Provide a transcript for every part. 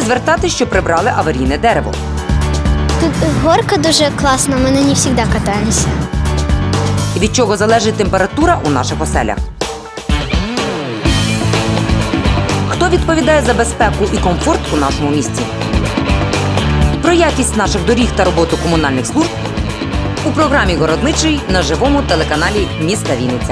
звертати, що прибрали аварійне дерево. Тут горка дуже класна, ми на ній завжди катаємося. Від чого залежить температура у наших оселях? Хто відповідає за безпеку і комфорт у нашому місті? Про якість наших доріг та роботу комунальних служб у програмі «Городничий» на живому телеканалі міста Вінниця.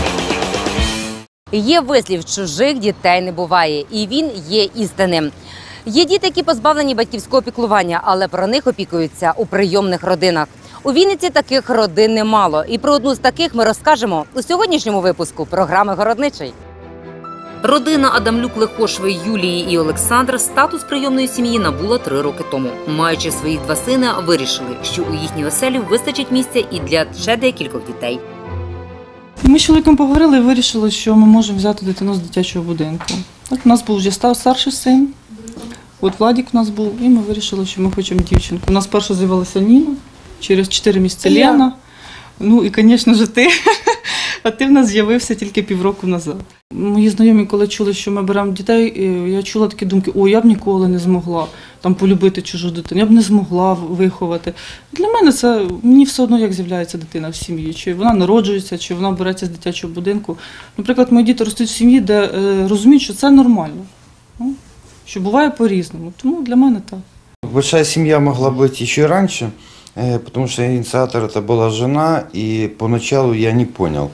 Є вислів «чужих дітей не буває», і він є істинним. Є діти, які позбавлені батьківського піклування, але про них опікуються у прийомних родинах. У Вінниці таких родин немало. І про одну з таких ми розкажемо у сьогоднішньому випуску програми «Городничий». Родина Адамлюк-Лехошви Юлії і Олександра статус прийомної сім'ї набула 3 роки тому. Маючи своїх 2 сини, вирішили, що у їхній оселі вистачить місця і для ще декількох дітей. Ми з чоловіком поговорили і вирішили, що ми можемо взяти дитину з дитячого будинку. Так, у нас був вже старший син, от Владик у нас був, і ми вирішили, що ми хочемо дівчинку. У нас перша з'явилася Ніна, через 4 місяці Лена, ну і, звісно ж, ти. А ти в нас з'явився тільки півроку назад. Мої знайомі, коли чули, що ми беремо дітей, я чула такі думки: о, я б ніколи не змогла там полюбити чужу дитину, я б не змогла виховати. Для мене це, мені все одно, як з'являється дитина в сім'ї, чи вона народжується, чи вона береться з дитячого будинку. Наприклад, мої діти ростуть в сім'ї, де розуміють, що це нормально, що буває по-різному. Тому для мене так. Большая семья могла быть еще и раньше, потому что инициатор это была жена, и поначалу я не понял.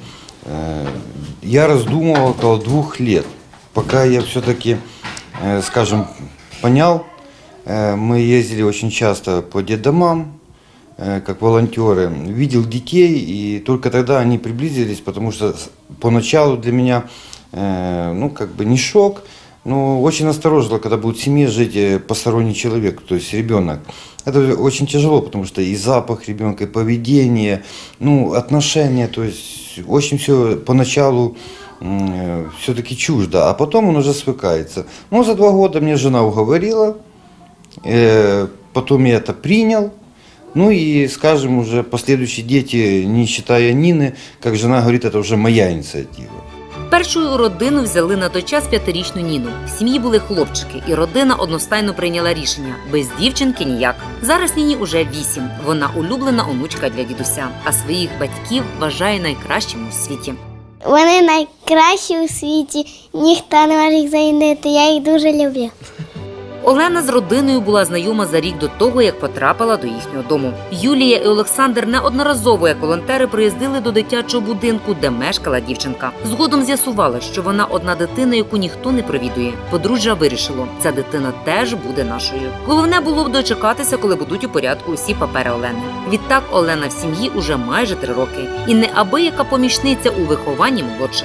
Я раздумывал около 2 лет, пока я все-таки, скажем, понял. Мы ездили очень часто по детдомам, как волонтеры, видел детей, и только тогда они приблизились, потому что поначалу для меня, ну, как бы не шок, но очень насторожило, когда будет в семье жить посторонний человек, то есть ребенок. Это очень тяжело, потому что и запах ребенка, и поведение, ну, отношения, то есть очень все поначалу все-таки чуждо, а потом он уже свыкается. Ну, за 2 года мне жена уговорила, потом я это принял. Ну и, скажем, уже последующие дети, не считая Нины, как жена говорит, это уже моя инициатива. Першою у родину взяли на той час 5-річну Ніну. В сім'ї були хлопчики, і родина одностайно прийняла рішення – без дівчинки ніяк. Зараз Ніні уже 8. Вона улюблена онучка для дідуся, а своїх батьків вважає найкращими у світі. Вони найкращі у світі, ніхто не може їх замінити, я їх дуже люблю. Олена з родиною була знайома за рік до того, як потрапила до їхнього дому. Юлія і Олександр неодноразово, як волонтери, приїздили до дитячого будинку, де мешкала дівчинка. Згодом з'ясували, що вона одна дитина, яку ніхто не провідує. Подружжя вирішило, ця дитина теж буде нашою. Головне було б дочекатися, коли будуть у порядку усі папери Олени. Відтак Олена в сім'ї уже майже 3 роки. І неабияка помічниця у вихованні молодших.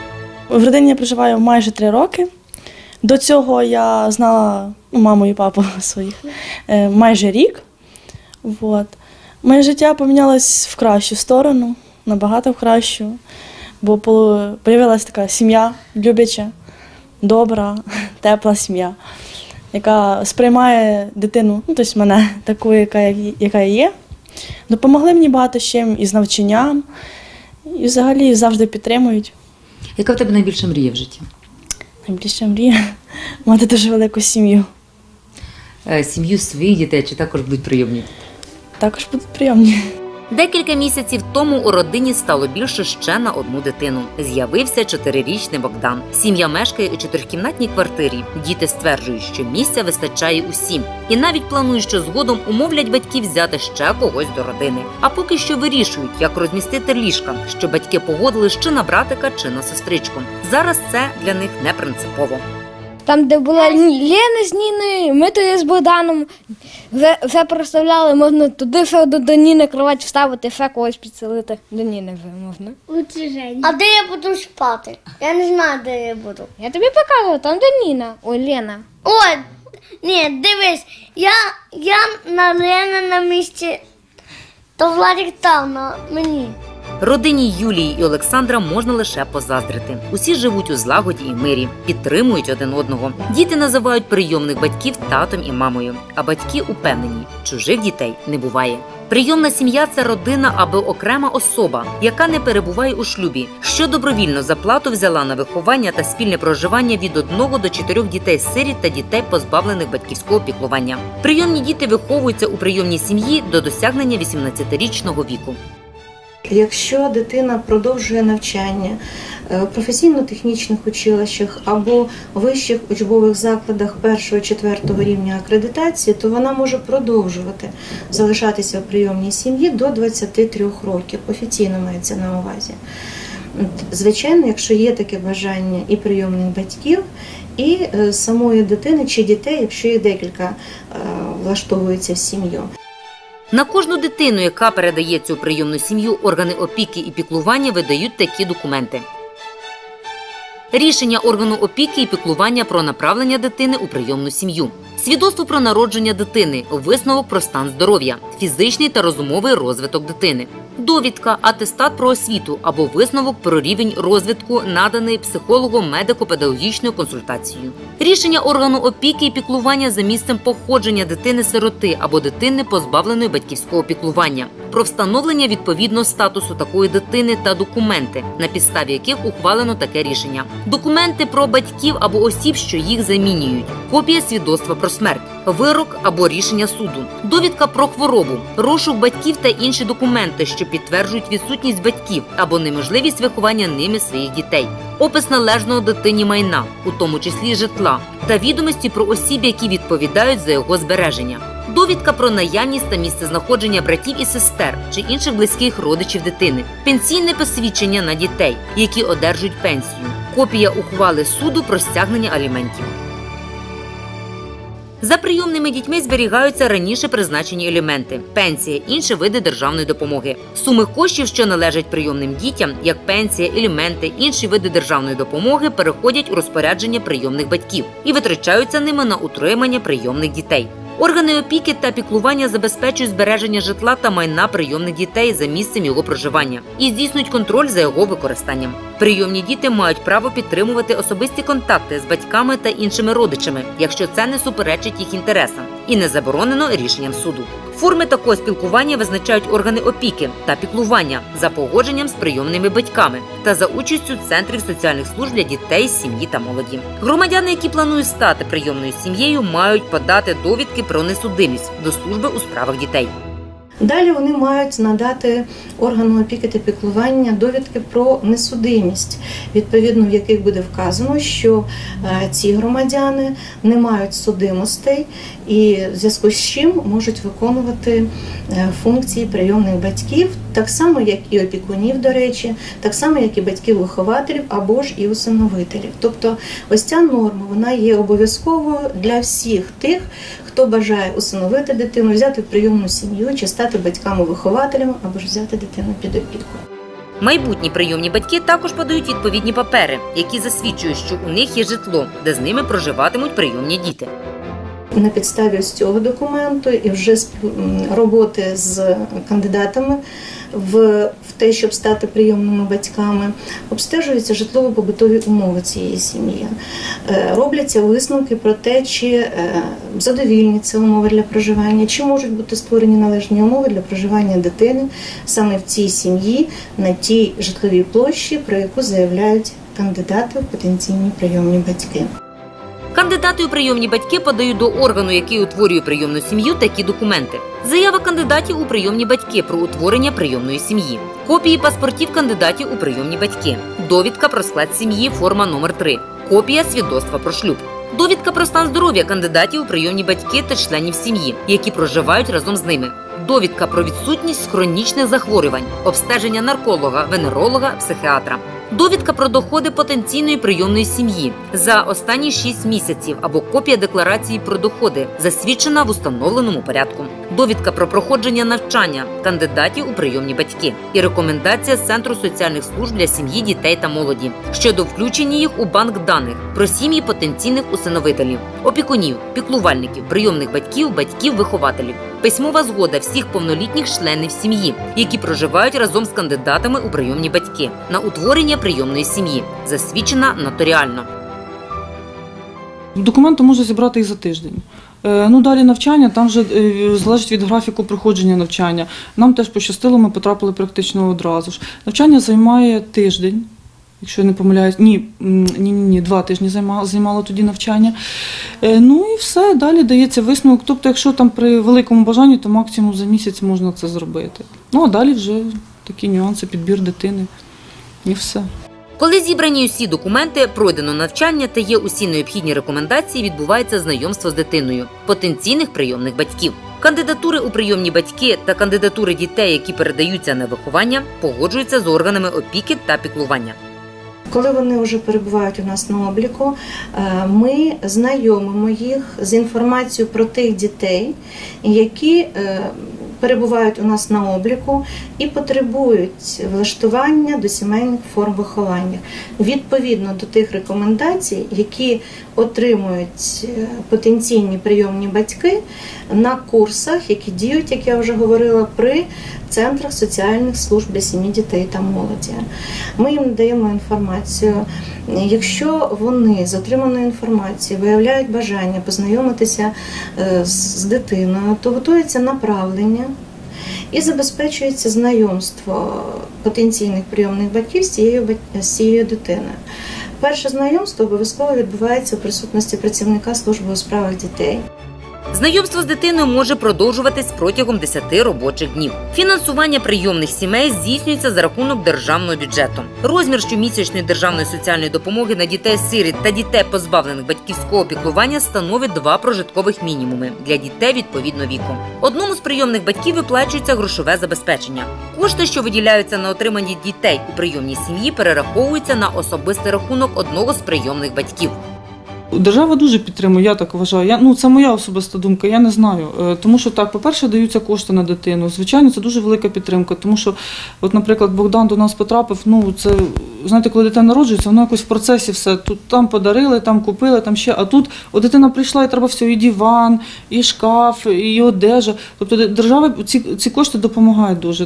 В родині я проживаю майже 3 роки. До цього я знала маму і папу своїх майже рік. От. Моє життя помінялось в кращу сторону, набагато в кращу, бо з'явилася така сім'я любляча, добра, тепла сім'я, яка сприймає дитину, ну, тобто мене такою, яка я є. Допомогли мені багато з чим і з навчанням, і взагалі завжди підтримують. Яка в тебе найбільша мрія в житті? Найбільша мрія – мати дуже велику сім'ю. Сім'ю своїх дітей чи також будуть прийомні? Також будуть прийомні. Декілька місяців тому у родині стало більше ще на 1 дитину. З'явився 4-річний Богдан. Сім'я мешкає у 4-кімнатній квартирі. Діти стверджують, що місця вистачає усім. І навіть планують, що згодом умовлять батьків взяти ще когось до родини. А поки що вирішують, як розмістити ліжка, щоб батьки погодили чи на братика, чи на сестричку. Зараз це для них не принципово. Там, де була Лена з Ніною, ми туди з Богданом вже проставляли, можна туди ще до Ніни кровать вставити, ще когось підселити. До Ніни вже можна. А де я буду спати? Я не знаю, де я буду. Я тобі показувала, там де Ніна, ой, Лена. Ой, ні, дивись, я на Лена на місці, то Владик там на мені. Родині Юлії і Олександра можна лише позаздрити. Усі живуть у злагоді і мирі, підтримують один одного. Діти називають прийомних батьків татом і мамою, а батьки упевнені – чужих дітей не буває. Прийомна сім'я – це родина або окрема особа, яка не перебуває у шлюбі, що добровільно за плату взяла на виховання та спільне проживання від 1 до 4 дітей-сиріт та дітей, позбавлених батьківського піклування. Прийомні діти виховуються у прийомній сім'ї до досягнення 18-річного віку. Якщо дитина продовжує навчання в професійно-технічних училищах або вищих учбових закладах 1-4 рівня акредитації, то вона може продовжувати залишатися в прийомній сім'ї до 23 років. Офіційно мається на увазі. Звичайно, якщо є таке бажання і прийомних батьків, і самої дитини чи дітей, якщо їх декілька влаштовуються в сім'ю. На кожну дитину, яка передається у прийомну сім'ю, органи опіки і піклування видають такі документи. Рішення органу опіки і піклування про направлення дитини у прийомну сім'ю. Свідоцтво про народження дитини, висновок про стан здоров'я, фізичний та розумовий розвиток дитини. Довідка, атестат про освіту або висновок про рівень розвитку, наданий психологом медико-педагогічною консультацією. Рішення органу опіки і піклування за місцем походження дитини-сироти або дитини, позбавленої батьківського піклування. Про встановлення відповідного статусу такої дитини та документи, на підставі яких ухвалено таке рішення. Документи про батьків або осіб, що їх замінюють. Копія свідоцтва про смерть. Вирок або рішення суду. Довідка про хворобу. Розшук батьків та інші документи, що підтверджують відсутність батьків або неможливість виховання ними своїх дітей. Опис належного дитині майна, у тому числі житла, та відомості про осіб, які відповідають за його збереження. Довідка про наявність та місцезнаходження братів і сестер чи інших близьких родичів дитини. Пенсійне посвідчення на дітей, які одержують пенсію. Копія ухвали суду про стягнення аліментів. За прийомними дітьми зберігаються раніше призначені аліменти, пенсія, інші види державної допомоги. Суми коштів, що належать прийомним дітям, як пенсія, аліменти, інші види державної допомоги, переходять у розпорядження прийомних батьків і витрачаються ними на утримання прийомних дітей. Органи опіки та піклування забезпечують збереження житла та майна прийомних дітей за місцем його проживання і здійснюють контроль за його використанням. Прийомні діти мають право підтримувати особисті контакти з батьками та іншими родичами, якщо це не суперечить їх інтересам і не заборонено рішенням суду. Форми такого спілкування визначають органи опіки та піклування за погодженням з прийомними батьками та за участю центрів соціальних служб для дітей, сім'ї та молоді. Громадяни, які планують стати прийомною сім'єю, мають подати довідки про несудимість до служби у справах дітей. Далі вони мають надати органу опіки та піклування довідки про несудимість, відповідно в яких буде вказано, що ці громадяни не мають судимостей і в зв'язку з чим можуть виконувати функції прийомних батьків, так само, як і опікунів, до речі, так само, як і батьків-вихователів або ж і усиновителів. Тобто ось ця норма, вона є обов'язковою для всіх тих, хто бажає усиновити дитину, взяти в прийомну сім'ю, чи стати батьками-вихователями, або ж взяти дитину під опіку. Майбутні прийомні батьки також подають відповідні папери, які засвідчують, що у них є житло, де з ними проживатимуть прийомні діти. На підставі ось цього документу і вже роботи з кандидатами в те, щоб стати прийомними батьками, обстежуються житлово-побутові умови цієї сім'ї. Робляться висновки про те, чи задовільні це умови для проживання, чи можуть бути створені належні умови для проживання дитини саме в цій сім'ї, на тій житловій площі, про яку заявляють кандидати в потенційні прийомні батьки. Кандидати у прийомні батьки подають до органу, який утворює прийомну сім'ю, такі документи. Заява кандидатів у прийомні батьки про утворення прийомної сім'ї. Копії паспортів кандидатів у прийомні батьки. Довідка про склад сім'ї, форма номер 3. Копія свідоцтва про шлюб. Довідка про стан здоров'я кандидатів у прийомні батьки та членів сім'ї, які проживають разом з ними. Довідка про відсутність хронічних захворювань. Обстеження нарколога, венеролога, психіатра. Довідка про доходи потенційної прийомної сім'ї за останні 6 місяців або копія декларації про доходи, засвідчена в установленому порядку. довідка про проходження навчання кандидатів у прийомні батьки і рекомендація з Центру соціальних служб для сім'ї, дітей та молоді щодо включення їх у банк даних про сім'ї потенційних усиновителів, опікунів, піклувальників, прийомних батьків, батьків-вихователів. Письмова згода всіх повнолітніх членів сім'ї, які проживають разом з кандидатами у прийомні батьки, на утворення прийомної сім'ї, засвідчена нотаріально. Документи можна зібрати і за тиждень. Ну, далі навчання, там вже залежить від графіку проходження навчання. Нам теж пощастило, ми потрапили практично одразу ж. Навчання займає тиждень, якщо я не помиляюсь. Ні, 2 тижні займало тоді навчання. Ну і все, далі дається висновок. Тобто, якщо там при великому бажанні, то максимум за місяць можна це зробити. Ну, а далі вже такі нюанси, підбір дитини і все. Коли зібрані усі документи, пройдено навчання та є усі необхідні рекомендації, відбувається знайомство з дитиною потенційних прийомних батьків. Кандидатури у прийомні батьки та кандидатури дітей, які передаються на виховання, погоджуються з органами опіки та піклування. Коли вони вже перебувають у нас на обліку, ми знайомимо їх з інформацією про тих дітей, які перебувають у нас на обліку і потребують влаштування до сімейних форм виховання. Відповідно до тих рекомендацій, які отримують потенційні прийомні батьки на курсах, які діють, як я вже говорила, при центрах соціальних служб для сім'ї, дітей та молоді. Ми їм надаємо інформацію. Якщо вони з отриманої інформації виявляють бажання познайомитися з дитиною, то готується направлення і забезпечується знайомство потенційних прийомних батьків з цією дитиною. Перше знайомство обов'язково відбувається у присутності працівника служби у справах дітей. Знайомство з дитиною може продовжуватись протягом 10 робочих днів. Фінансування прийомних сімей здійснюється за рахунок державного бюджету. Розмір щомісячної державної соціальної допомоги на дітей-сиріт та дітей, позбавлених батьківського піклування, становить 2 прожиткових мінімуми для дітей відповідного віку. Одному з прийомних батьків виплачується грошове забезпечення. Кошти, що виділяються на отримання дітей у прийомній сім'ї, перераховуються на особистий рахунок одного з прийомних батьків. Держава дуже підтримує, я так вважаю. Це моя особиста думка, я не знаю. Тому що так, по-перше, даються кошти на дитину. Звичайно, це дуже велика підтримка, тому що, от, наприклад, Богдан до нас потрапив, це, знаєте, коли дитина народжується, воно якось в процесі все. Тут там подарили, там купили, там ще, а тут дитина прийшла і треба все, і диван, і шкаф, і одежа. Тобто держава ці кошти допомагають дуже.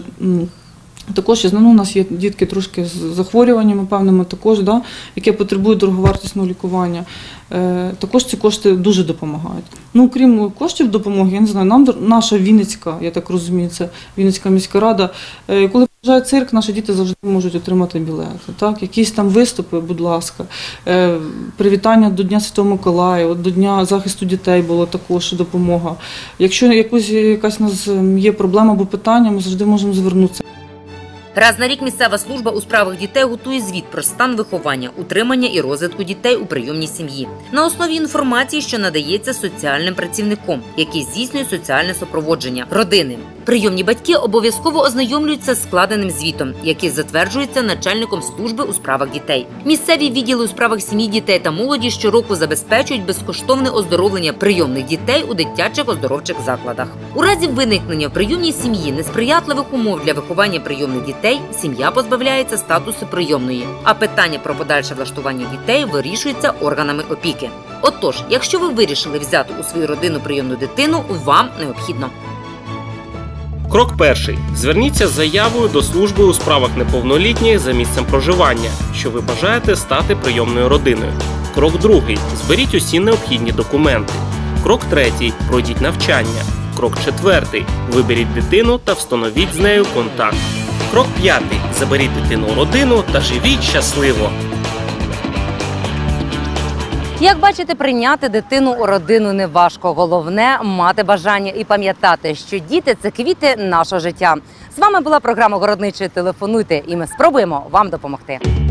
Також, у нас є дітки трошки з захворюваннями певними, також, які потребують дороговартісного лікування. Також ці кошти дуже допомагають. Крім коштів допомоги, я не знаю, нам наша Вінницька, я так розумію, це Вінницька міська рада, коли приїжджає цирк, наші діти завжди можуть отримати білети. Так? Якісь там виступи, будь ласка, привітання до Дня Святого Миколая, до Дня захисту дітей було також допомога. Якщо якась у нас є проблема або питання, ми завжди можемо звернутися. Раз на рік місцева служба у справах дітей готує звіт про стан виховання, утримання і розвитку дітей у прийомній сім'ї на основі інформації, що надається соціальним працівником, який здійснює соціальне супроводження родини. Прийомні батьки обов'язково ознайомлюються з складеним звітом, який затверджується начальником служби у справах дітей. Місцеві відділи у справах сім'ї, дітей та молоді щороку забезпечують безкоштовне оздоровлення прийомних дітей у дитячих оздоровчих закладах. У разі виникнення в прийомній сім'ї несприятливих умов для виховання прийомних дітей, сім'я позбавляється статусу прийомної, а питання про подальше влаштування дітей вирішується органами опіки. Отож, якщо ви вирішили взяти у свою родину прийомну дитину, вам необхідно. Крок перший. Зверніться з заявою до служби у справах неповнолітніх за місцем проживання, що ви бажаєте стати прийомною родиною. Крок другий. Зберіть усі необхідні документи. Крок третій. Пройдіть навчання. Крок четвертий. Виберіть дитину та встановіть з нею контакт. Крок п'ятий. Заберіть дитину у родину та живіть щасливо. Як бачите, прийняти дитину у родину не важко. Головне – мати бажання і пам'ятати, що діти – це квіти нашого життя. З вами була програма «Городничі». Телефонуйте, і ми спробуємо вам допомогти.